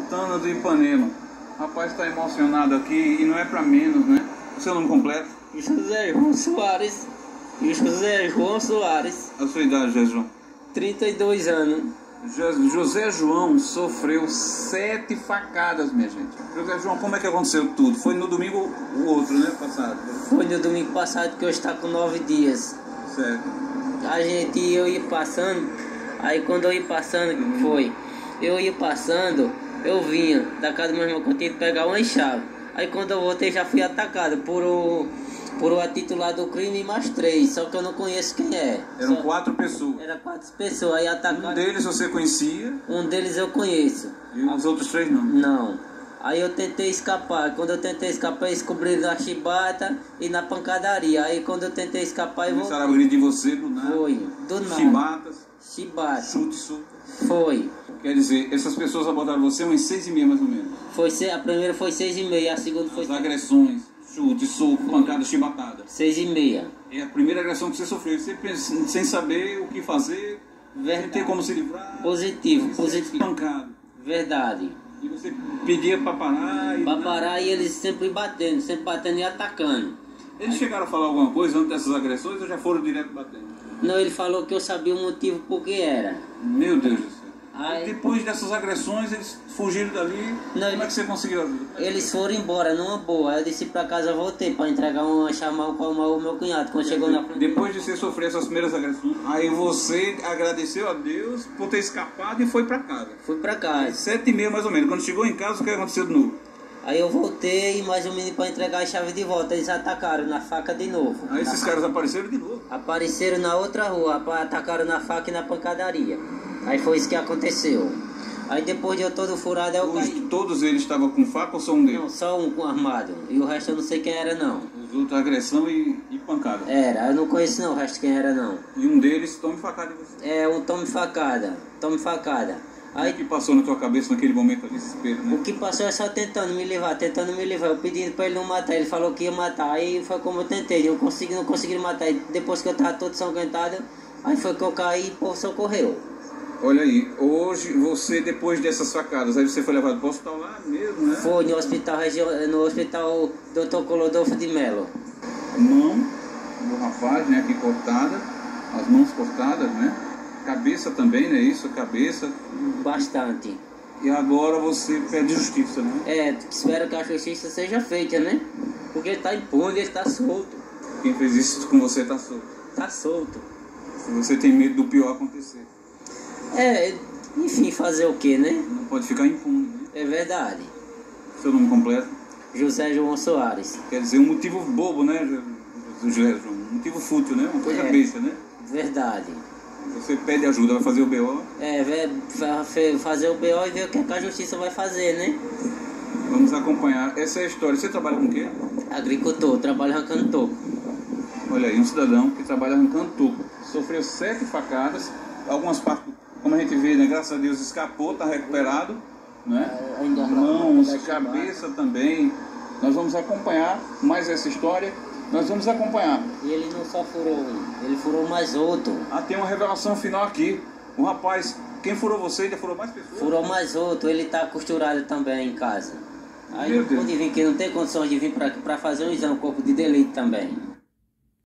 Santana do Ipanema. Rapaz, está emocionado aqui e não é para menos, né? O seu nome completo? José João Soares. José João Soares. A sua idade, José João? 32 anos. José João sofreu 7 facadas, minha gente. José João, como é que aconteceu tudo? Foi no domingo o outro, né? Passado. Foi no domingo passado, que hoje está com 9 dias. Certo. Eu ia passando, aí quando eu ia passando, eu ia passando, eu vinha da casa do meu irmão, que eu tinha que pegar uma chave. Aí quando eu voltei já fui atacado por o titular do crime e mais 3, só que eu não conheço quem é. Eram 4 pessoas. Eram 4 pessoas, aí atacaram. Um deles você conhecia? Um deles eu conheço. E os outros 3 não? Não. Aí eu tentei escapar. Quando eu tentei escapar, eles cobriram na chibata e na pancadaria. Aí quando eu tentei escapar, eu começaram a agredir você do nada? Foi, do nada. Chibata. Chute, soco. Foi. Quer dizer, essas pessoas abordaram você umas 6h30 mais ou menos? A primeira foi 6h30, a segunda foi... As agressões, chute, soco, pancada, chibatada. 6h30. É a primeira agressão que você sofreu. Você sem saber o que fazer, sem ter como se livrar. Positivo. Pancado. Verdade. E você pedia para parar? Para parar e eles sempre batendo e atacando. Eles chegaram a falar alguma coisa antes dessas agressões ou já foram direto batendo? Não, ele falou que eu sabia o motivo por que era. Meu Deus do céu. Aí, depois dessas agressões, eles fugiram dali. Não, como é que você conseguiu ajuda? Eles foram embora numa boa. Aí eu desci pra casa, voltei pra entregar chamar o meu cunhado. Quando chegou na frente. Depois de você sofrer essas primeiras agressões, aí você agradeceu a Deus por ter escapado e foi pra casa. Fui pra casa. 7h30 mais ou menos. Quando chegou em casa, o que aconteceu de novo? Aí eu voltei, mais um menino pra entregar a chave de volta. Eles atacaram na faca de novo. Aí esses caras apareceram de novo? Apareceram na outra rua, atacaram na faca e na pancadaria. Aí foi isso que aconteceu. Aí depois de eu todo furado, eu caí. Todos eles estavam com faca ou só um deles? Não, só um com armado. E o resto eu não sei quem era, não. Os outros, agressão e pancada? Era, eu não conheço não o resto quem era, não. E um deles tome facada em você? É, um tome facada. Aí, o que passou na tua cabeça naquele momento de desespero, né? O que passou é só tentando me livrar. Eu pedindo pra ele não matar, ele falou que ia matar. Aí foi como eu tentei, não consegui matar. E depois que eu tava todo sanguentado, aí foi que eu caí e o povo socorreu. Olha aí, hoje você, depois dessas facadas, aí você foi levado para o hospital lá mesmo, né? Foi no hospital Dr. Colodolfo de Melo. A mão do rapaz, né, aqui cortada, as mãos cortadas, né? Cabeça também, né? Isso, cabeça. Bastante. E agora você pede justiça, né? É, espero que a justiça seja feita, né? Porque ele tá impune, ele tá solto. Quem fez isso com você tá solto. Tá solto. Você tem medo do pior acontecer. É, enfim, fazer o que, né? Não pode ficar impune, né? É verdade. Seu nome completo? José João Soares. Quer dizer, um motivo bobo, né, José João? Um motivo fútil, né? Uma coisa besta, né? Verdade. Você pede ajuda, vai fazer o BO? Fazer o BO e ver o que a justiça vai fazer, né? Vamos acompanhar. Essa é a história. Você trabalha com o quê? Agricultor, trabalho arrancando toco. Olha aí, um cidadão que trabalha arrancando toco. Sofreu 7 facadas, algumas partes, como a gente vê, né? Graças a Deus escapou, está recuperado, né? Mãos, cabeça também. Nós vamos acompanhar mais essa história. Nós vamos acompanhar. E ele não só furou um, ele furou mais outro. Ah, tem uma revelação final aqui. O rapaz, quem furou você ainda furou mais pessoas? Furou mais outro, ele tá costurado também em casa. Aí Meu não pode vir, que não tem condições de vir pra fazer um exame, corpo de delito também.